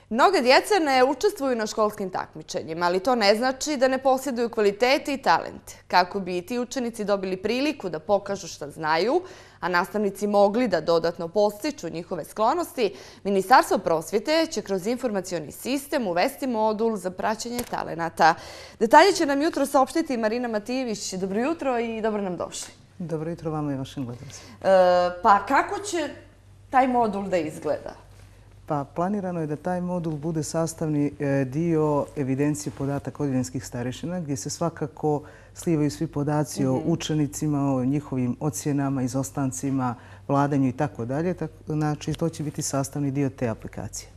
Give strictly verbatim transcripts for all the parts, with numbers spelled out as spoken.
Mnoga djeca ne učestvuju na školskim takmičenjima, ali to ne znači da ne posjeduju kvalitete i talente. Kako bi ti učenici dobili priliku da pokažu šta znaju, a nastavnici mogli da dodatno podstiču njihove sklonosti, Ministarstvo prosvjete će kroz informacioni sistem uvesti modul za praćenje talenata. Detalje će nam jutro saopštiti Marina Matijević. Dobro jutro i dobro nam došli. Dobro jutro vama i vašim gledalcima. Pa kako će taj modul da izgleda? Pa planirano je da taj modul bude sastavni dio evidencije podataka odjeljenskih starešina, gdje se svakako slivaju svi podaci o učenicima, o njihovim ocjenama, izostancima, vladanju i tako dalje. Znači, to će biti sastavni dio te aplikacije.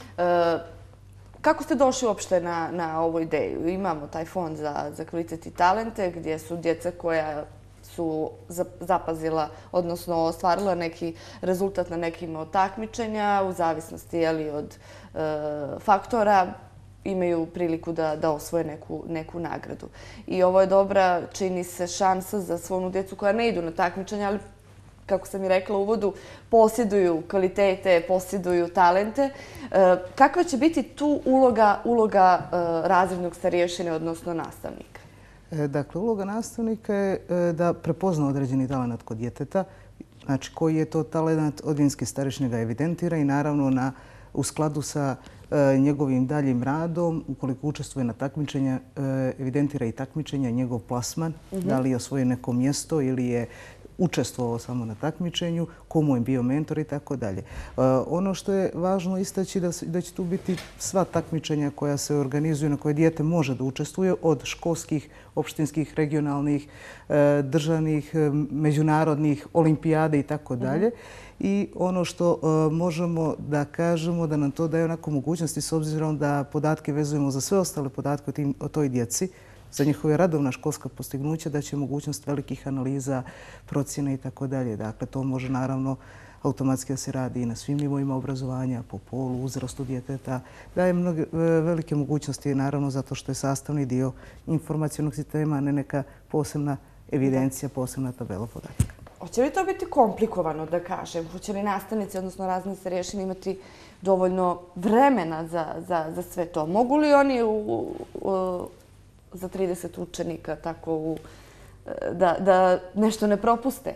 Kako ste došli uopšte na, na ovu ideju? Imamo taj fond za, za kvalitet i talente gdje su djeca koja su zapazila, odnosno ostvarila neki rezultat na nekim od takmičenja, u zavisnosti jeli, od e, faktora, imaju priliku da, da osvoje neku, neku nagradu. I ovo je dobra, čini se, šansa za svu onu djecu koja ne idu na takmičenja, ali kako sam i rekla u uvodu, posjeduju kvalitete, posjeduju talente. E, kakva će biti tu uloga, uloga e, razrednog starješine, odnosno nastavnika? Dakle, uloga nastavnika je da prepozna određeni talent kod djeteta, znači koji je to talent, odjeljenski starešina ga evidentira i naravno na, u skladu sa njegovim daljim radom, ukoliko učestvuje na takmičenja, evidentira i takmičenja, njegov plasman, da li je osvojio neko mjesto ili je učestvovao samo na takmičenju, komu je bio mentor i tako dalje. Ono što je važno istaći da, da će tu biti sva takmičenja koja se organizuju, na koje dijete može da učestvuje, od školskih, opštinskih, regionalnih, državnih, međunarodnih, olimpijade i tako dalje. I ono što možemo da kažemo da nam to daje onako mogućnosti, s obzirom da podatke vezujemo za sve ostale podatke o, tim, o toj djeci, za njihove radovna školska postignuća, da će mogućnost velikih analiza, procjena i tako dalje. Dakle, to može naravno automatski da se radi i na svim nivoima obrazovanja, po polu, uzrastu djeteta. Daje mnoge velike mogućnosti, naravno, zato što je sastavni dio informacionog sistema, a ne neka posebna evidencija, posebna tabela podataka. Hoće li to biti komplikovano, da kažem? Hoće li nastavnici, odnosno razredni starješine, imati dovoljno vremena za, za, za sve to? Mogu li oni u, u za trideset učenika tako u, da, da nešto ne propuste?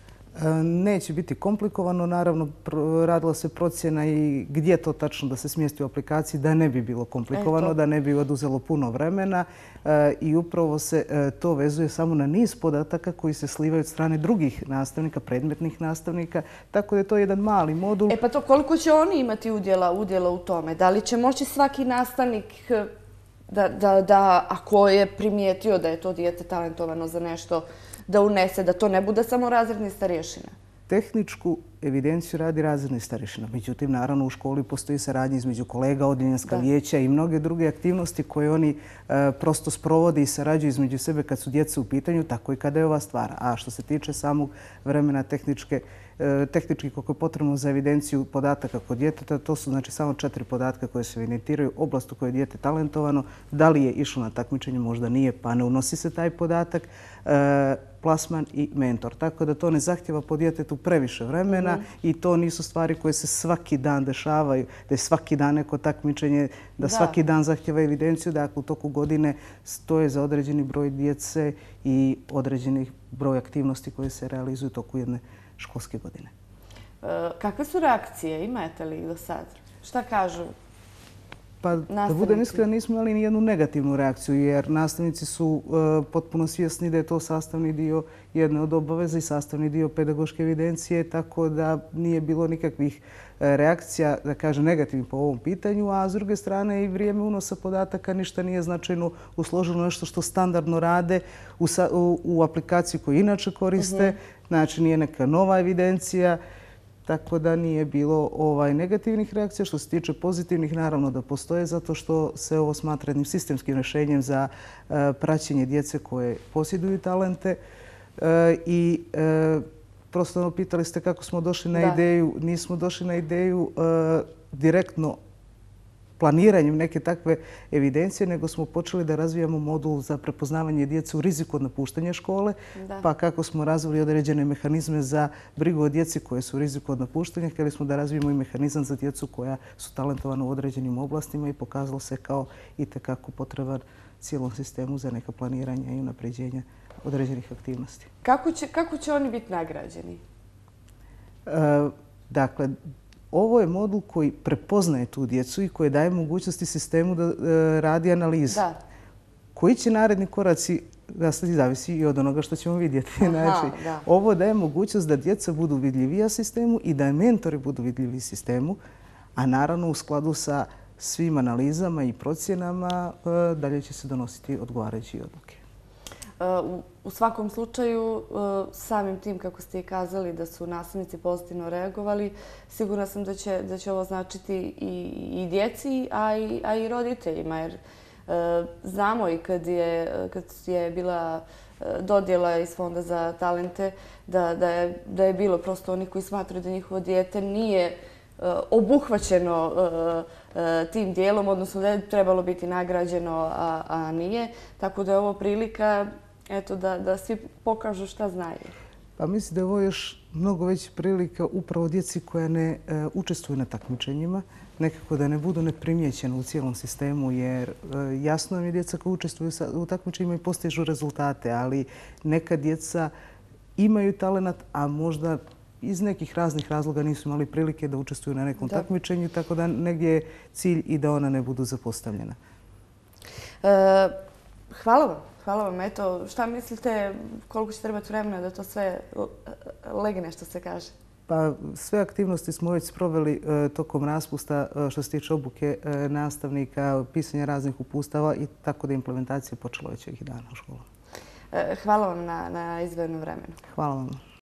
Neće biti komplikovano. Naravno, radila se procjena i gdje to tačno da se smjesti u aplikaciji, da ne bi bilo komplikovano, Eto. da ne bi oduzelo puno vremena. I upravo se to vezuje samo na niz podataka koji se slivaju od strane drugih nastavnika, predmetnih nastavnika. Tako da je to jedan mali modul. E pa to koliko će oni imati udjela, udjela u tome? Da li će moći svaki nastavnik Da, da, da ako je primijetio da je to dijete talentovano za nešto, da unese, da to ne bude samo razredni starješina? Tehničku evidenciju radi razredni starješina. Međutim, naravno, u školi postoji saradnja između kolega, odjeljenska vijeća i mnoge druge aktivnosti koje oni e, prosto sprovode i sarađuju između sebe kad su djeca u pitanju, tako i kada je ova stvar. A što se tiče samog vremena tehničke, e, tehnički koliko je potrebno za evidenciju podataka kod djeteta, to su znači samo četiri podatka koje se evidentiraju, oblast u kojoj je dijete talentovano, da li je išlo na takmičenje, možda nije, pa ne unosi se taj podatak, e, plasman i mentor. Tako da to ne zahtjeva po djetetu previše vremena i to nisu stvari koje se svaki dan dešavaju, da je svaki dan neko takmičenje, da svaki dan zahtjeva evidenciju. Dakle, u toku godine stoje za određeni broj djece i određeni broj aktivnosti koje se realizuju u toku jedne školske godine. Kakve su reakcije? Imate li do sad? Šta kažu? Pa, da budem iskren, nismo imali ni jednu negativnu reakciju, jer nastavnici su uh, potpuno svjesni da je to sastavni dio jedne od obaveza i sastavni dio pedagoške evidencije, tako da nije bilo nikakvih uh, reakcija, da kažem, negativnih po ovom pitanju, a s druge strane i vrijeme unosa podataka ništa nije značajno usloženo, nešto što standardno rade u, u, u aplikaciji koju inače koriste, uh-huh. znači nije neka nova evidencija. Tako da nije bilo ovaj negativnih reakcija. Što se tiče pozitivnih, naravno da postoje, zato što se ovo smatra jednim sistemskim rješenjem za uh, praćenje djece koje posjeduju talente. Uh, I uh, prosto ono, pitali ste kako smo došli na da. ideju. Nismo došli na ideju uh, direktno planiranjem neke takve evidencije, nego smo počeli da razvijamo modul za prepoznavanje djece u riziku od napuštanja škole, pa kako smo razvili određene mehanizme za brigu o djeci koje su u riziku od napuštanja, htjeli smo da razvijemo i mehanizam za djecu koja su talentovana u određenim oblastima i pokazalo se kao itekako potreban cijelom sistemu za neka planiranja i unapređenja određenih aktivnosti. Kako će, kako će oni biti nagrađeni? E, dakle, ovo je modul koji prepoznaje tu djecu i koji daje mogućnosti sistemu da e, radi analizu. Da. Koji će naredni koraci nastati zavisi i od onoga što ćemo vidjeti. Aha, znači, ovo daje mogućnost da djeca budu vidljivija sistemu i da mentori budu vidljivi sistemu, a naravno u skladu sa svim analizama i procjenama e, dalje će se donositi odgovarajuće odluke. U svakom slučaju, samim tim, kako ste i kazali, da su nastavnici pozitivno reagovali, sigurna sam da će, da će ovo značiti i, i djeci, a i, a i roditeljima. Jer znamo i kad je, kad je bila dodjela iz Fonda za talente, da, da, je, da je bilo prosto oni koji smatraju da njihovo dijete nije obuhvaćeno tim dijelom, odnosno da je trebalo biti nagrađeno, a, a nije. Tako da je ovo prilika eto, da, da svi pokažu šta znaju. Pa mislim da je ovo još mnogo veća prilika upravo djeci koja ne e, učestvuju na takmičenjima, nekako da ne budu neprimjećene u cijelom sistemu, jer e, jasno nam je djeca koja učestvuju sa, u takmičenjima i postižu rezultate, ali neka djeca imaju talenat, a možda iz nekih raznih razloga nisu imali prilike da učestvuju na nekom da. takmičenju, tako da negdje je cilj i da ona ne budu zapostavljena. E, hvala vam. Hvala vam. Eto, šta mislite koliko će trebati vremena da to sve legne, što se kaže? Pa sve aktivnosti smo već sproveli e, tokom raspusta e, što se tiče obuke e, nastavnika, pisanja raznih upustava i tako da implementacija počela već ovih dana u školama. E, hvala vam na, na izdvojenom vremenu. Hvala vam.